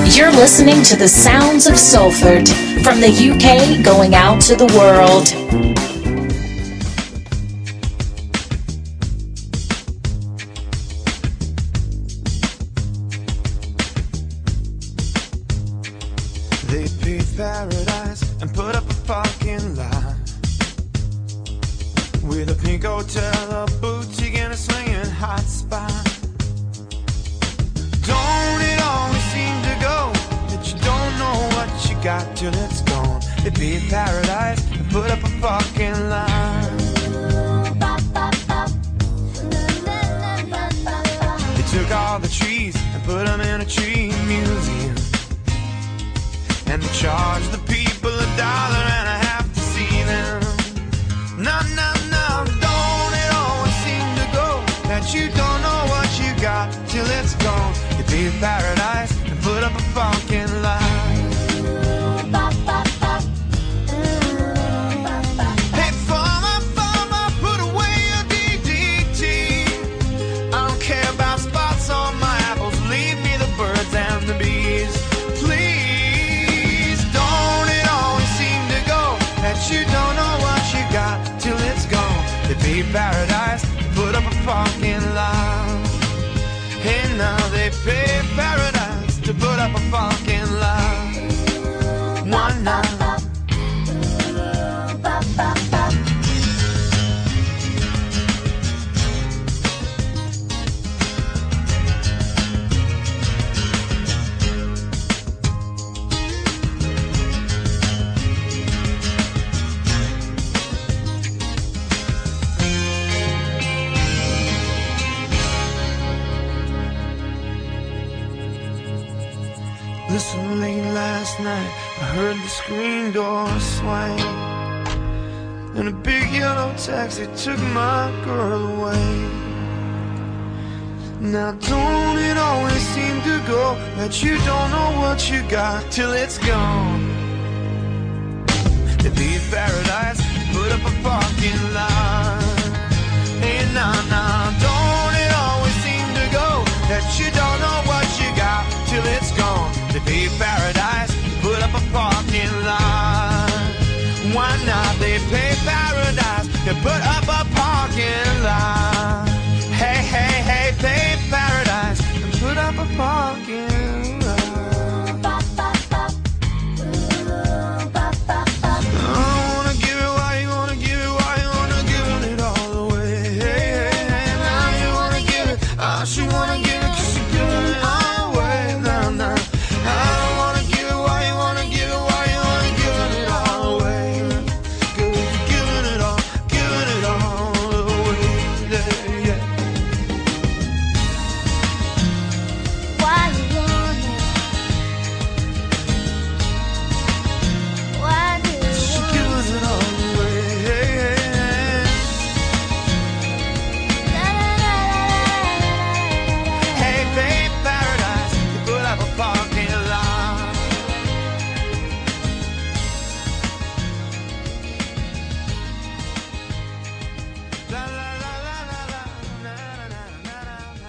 You're listening to the sounds of Salford, from the UK going out to the world. They paved paradise and put up a parking lot with a pink hotel, a boutique, and a swinging hot spot. Don't it always seem to go that you don't know what you got till it's gone? They paved paradise and put up a parking lot. They took all the trees and put them in a tree museum, and they charged the people $1.50 to see them. No, no, no, don't it always seem to go that you don't know what you got till it's gone? They paved paradise and put up a parking lot. Hey, farmer, put away your DDT. I don't care about spots on my apples, leave me the birds and the bees. Please, don't it always seem to go that you don't know what you got till it's gone? They paved paradise, put up a parking lot. Hey, now they paved paradise to put up a parking lot. One night. Listen, late last night I heard the screen door swing, and a big yellow taxi took my girl away. Now don't it always seem to go that you don't know what you got till it's gone? They paved paradise, put up a parking lot. Hey, nah, nah, don't it always seem to go that you don't know what you got till it's gone? They paved paradise, put up a parking lot. Why not? They paved paradise, they put up a parking lot. Hey, hey, hey, paved paradise, and put up a parking lot. I wanna give it, why you wanna give it, why you wanna give it all away? Hey, hey, hey, now you wanna give it, she wanna give it, 'cause she giving it all away. Nah, nah. I don't wanna give it, why you wanna give it, why you wanna give it all away? Giving it all away, yeah, yeah. Why you want it? Why do you She want gives it all away, hey, hey, hey. Hey, babe, paradise, you put up a parking lot. La, la, la, la, la, la, na, na, na, na, na.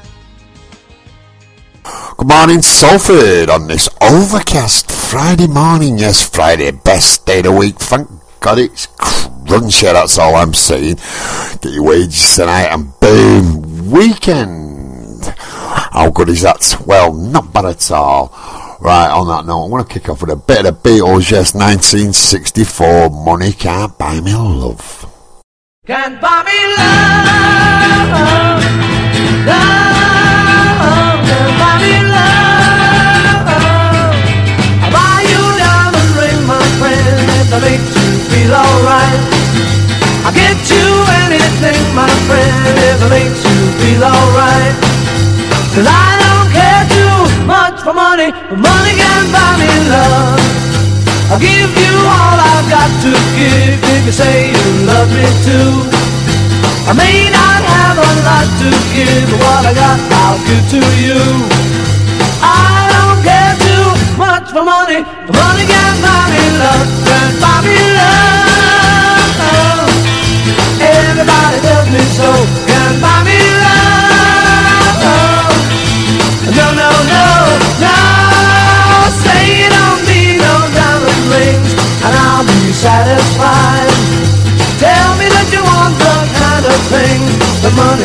Good morning, Salford, on this overcast Friday morning. Yes, Friday, best day of the week. Thank God it's crunchy, that's all I'm saying. Get your wages tonight and boom, weekend. How good is that? Well, not bad at all. Right, on that note, I'm going to kick off with a bit of the Beatles. Yes, 1964, Money Can't Buy Me Love. Can't buy me love, love, can't buy me love. I'll buy you a diamond ring, my friend, if that makes you feel alright. I'll get you anything, my friend, if it makes you feel alright. 'Cause I don't care too much for money, but money can't buy me love. I'll give you all I've got to give if you say you love me too. I may not have a lot to give, but what I got I'll give to you. I don't care too much for money, but money can't buy me love. Can't buy me love. Everybody tells me so. Can't buy me love. No, no, no, no.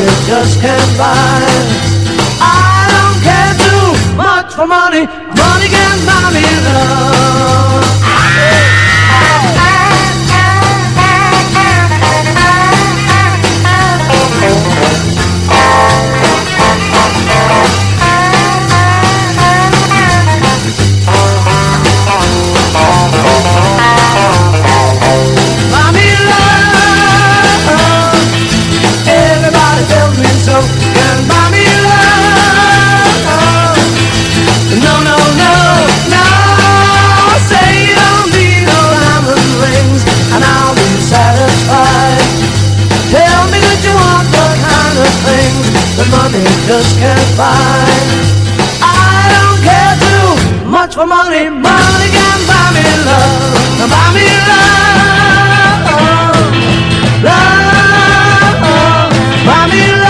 money just can't buy. I don't care too much for money. Money can buy me love. Money just can't buy. I don't care too much for money. Money can buy me love. Buy me love, love. Buy me love.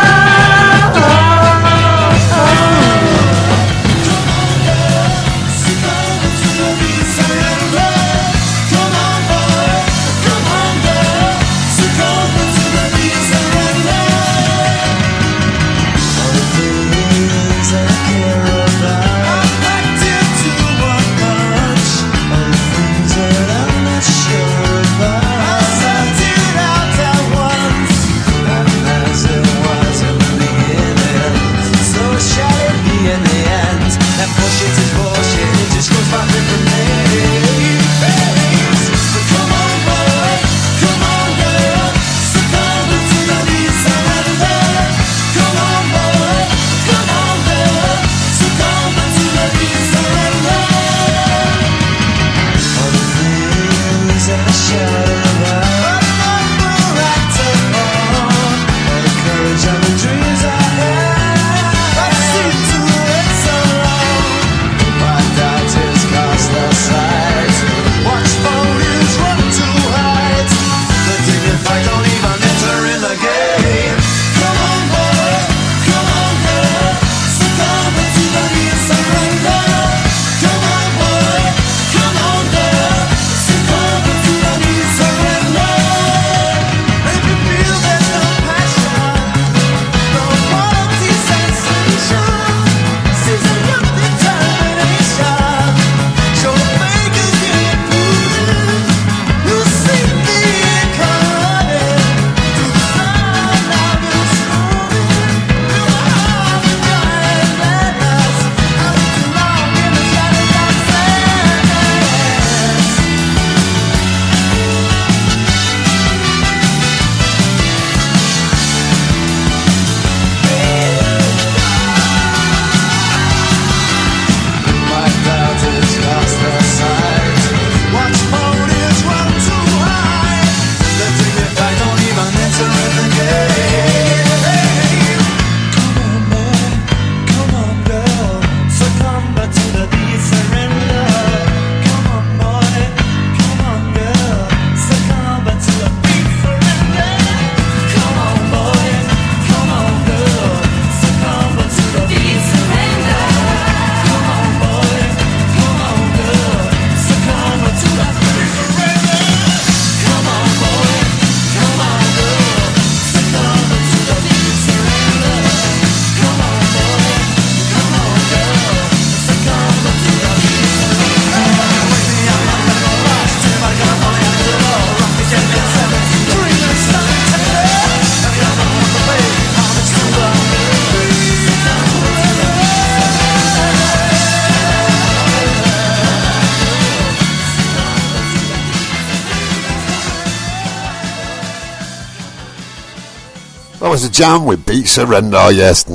That was a jam with Beat Surrender, yes,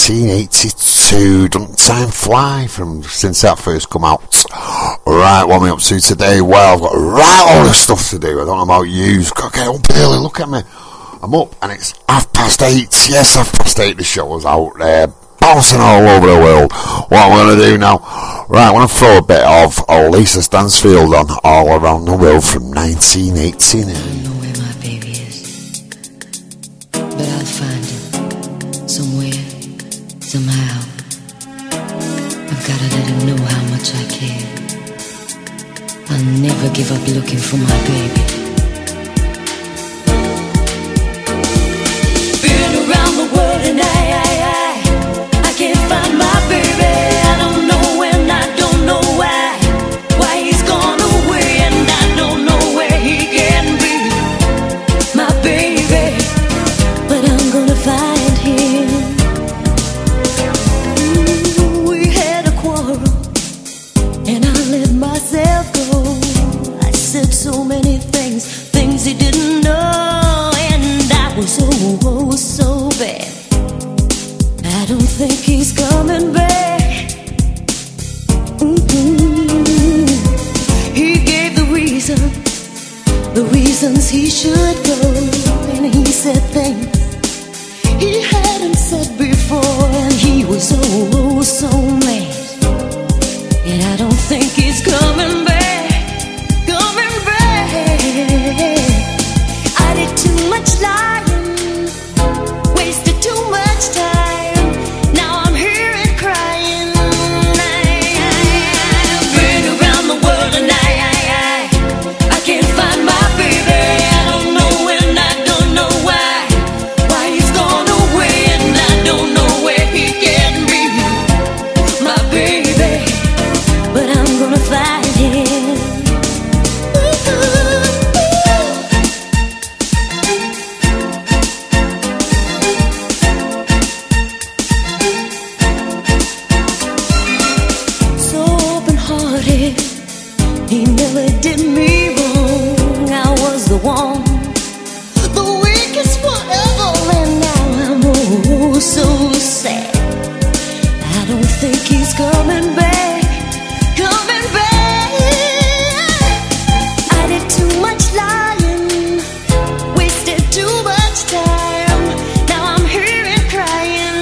1982. Doesn't time fly from since that first come out? Right, what am I up to today? Well, I've got a right lot of stuff to do. I don't know about you. Got to get up early, look at me. I'm up and it's 8:30. Yes, 8:30. The show's out there, bouncing all over the world. What am I going to do now? Right, I want to throw a bit of Lisa Stansfield on All Around the World from 1989. But I'll find him somewhere, somehow. I've gotta let him know how much I care. I'll never give up looking for my baby. Been around the should go, and he said things he hadn't said before, and he was oh so mad. And I don't think he's coming back, coming back. I did too much lying, wasted too much time. Now I'm here and crying. I've been around the world and I can't find my baby. I don't know and I don't know why he's gone away, and I don't know where he can be, my baby. But I'm gonna find him. So open-hearted, he never did me wrong. I was the one, the weakest one ever, and now I'm oh so sad. I don't think he's coming back, coming back. I did too much lying, wasted too much time. Now I'm here and crying.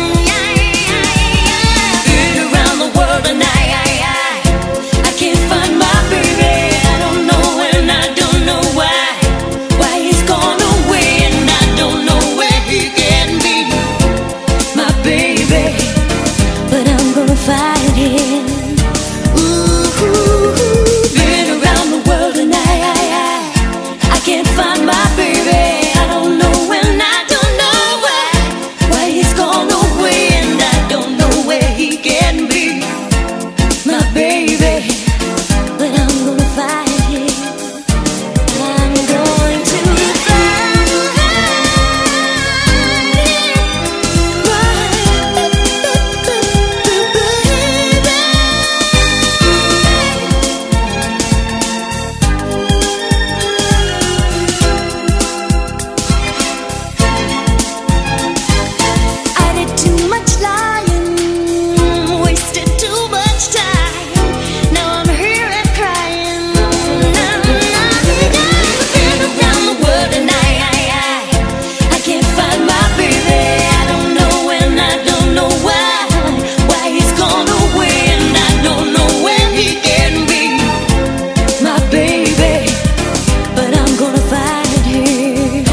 Been around the world and I can't find my baby. I don't know and I don't know why he's gone away, and I don't know where he can be, my baby. But I'm gonna find him. Ooh, been around the world and I can't find my baby. I don't know and I don't know why he's gone away, and I don't know where he can be, my baby. But I'm gonna find him. I'm going to find I did too much lying, wasted too much time. Now I'm here and crying. Been around the world and I can't find my baby. I don't know and I don't know why he's gone away, and I don't know where he can be, my baby. But I'm gonna find him.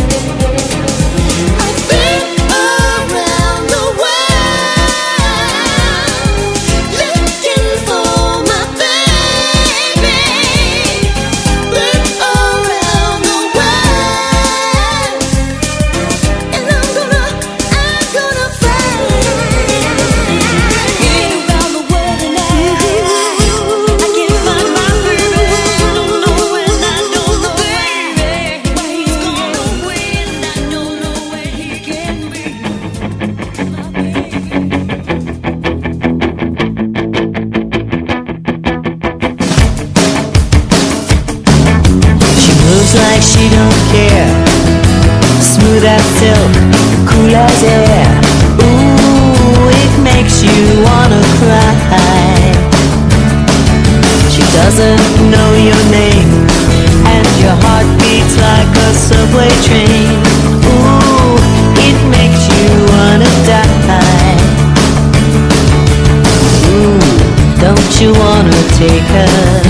I've been around the world looking for my baby. Been around the world, and I'm gonna find him. Been around the world and I can't find my baby. I don't know and I don't know why he's gone away, and I don't know where he can be, my baby. She moves like she don't care, smooth as silk, cool as air. Ooh, it makes you wanna cry. She doesn't know your name, and your heart beats like a subway train. Ooh, it makes you wanna die. Ooh, don't you wanna take her